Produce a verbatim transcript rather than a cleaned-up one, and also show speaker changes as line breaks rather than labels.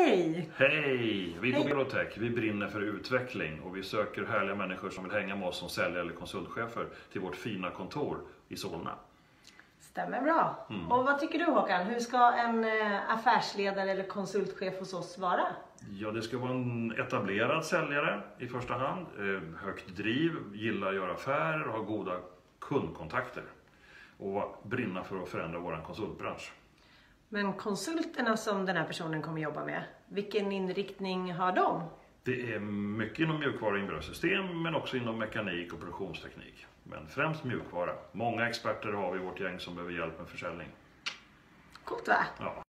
Hej!
Hej! Vi på Berotech, vi brinner för utveckling och vi söker härliga människor som vill hänga med oss som säljare eller konsultchefer till vårt fina kontor i Solna.
Stämmer bra.
Mm.
Och vad tycker du, Håkan? Hur ska en affärsledare eller konsultchef hos oss vara?
Ja, det ska vara en etablerad säljare i första hand. Högt driv, gillar att göra affärer och ha goda kundkontakter. Och brinna för att förändra vår konsultbransch.
Men konsulterna som den här personen kommer jobba med, vilken inriktning har de?
Det är mycket inom mjukvara och inbördarsystem men också inom mekanik och produktionsteknik. Men främst mjukvara. Många experter har vi i vårt gäng som behöver hjälp med försäljning.
Coolt, va?
Ja.